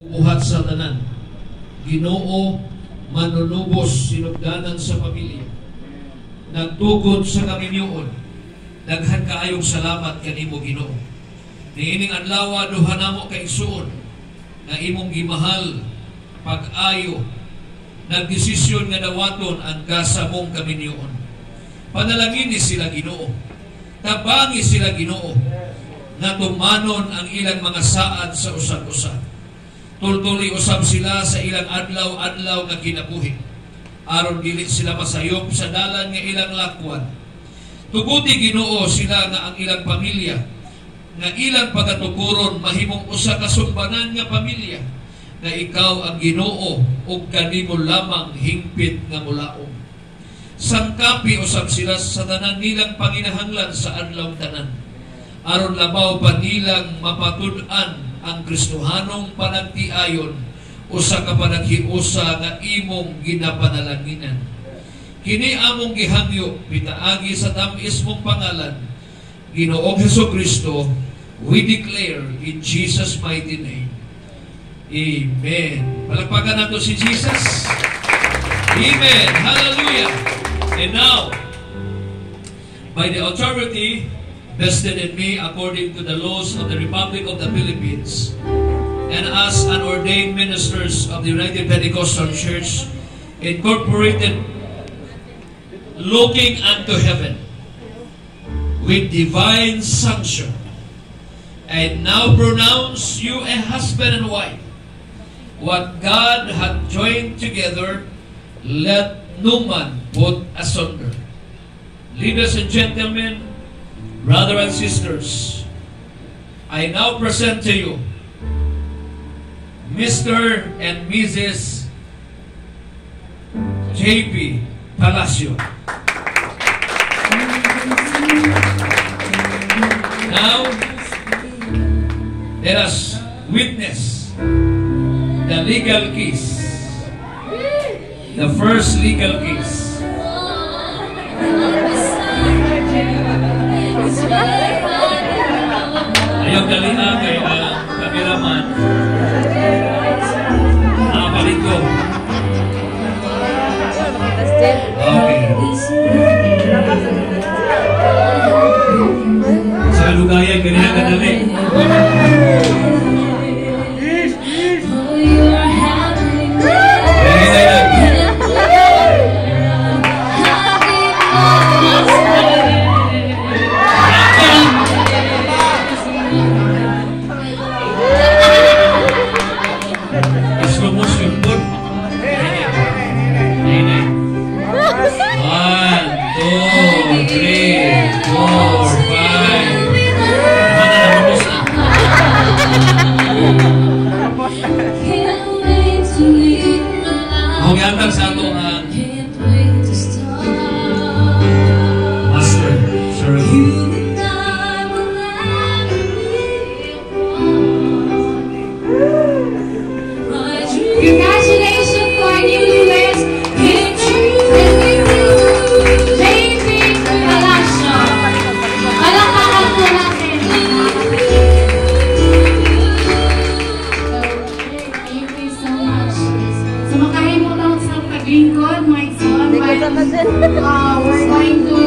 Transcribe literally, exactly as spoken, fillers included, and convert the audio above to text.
Buhat sa tanan, Ginoo manunubos sinugdanan sa pamilya, nagtugod sa kaminyoon, daghan kaayong salamat kanimo Ginoo. Niining adlaw duha namo kay igsuon na imong gimahal pag-ayo, nagdesisyon nga dawaton ang gasa mong kaminyoon. Panalangin ni sila Ginoo, tabangi sila Ginoo, nga tumanon ang ilang mga saad sa usad-usad. Tultuli usab sila sa ilang adlaw-adlaw nga kinabuhi, aron dili sila masayop sa dalan nga ilang lakwan. Tuguti Ginoo sila nga ang ilang pamilya, nga ilang pagatukuron mahimong usa ka sumbanan nga pamilya, nga ikaw ang Ginoo ug kanimo lamang hingpit nga mulaom. Sangkapi usab sila sa tanan nilang panginahanglan sa adlaw tanan, aron labaw pa nilang mapatud-an ang Kristohanong panagtiayon usa ka panaghiusa nga imong ginapanalanginan. Kini among gihangyo pitaagi sa tamis mong pangalan, Ginoong Hesukristo, we declare in Jesus' mighty name. Amen. Palakpakan nato si Jesus. Amen. Hallelujah. And now, by the authority vested in me according to the laws of the Republic of the Philippines, and as an ordained ministers of the United Pentecostal Church, incorporated, looking unto heaven with divine sanction, I now pronounce you a husband and wife. What God hath joined together, let no man put asunder. Ladies and gentlemen, brothers and sisters, I now present to you Mister and Missus J P Palacio. Now, let us witness the legal kiss, the first legal kiss. Ayaw galina kay uh, kameraman. Nakabalik ko. Okay. Sa lugayan, ganyan kadali. Uh, we're going to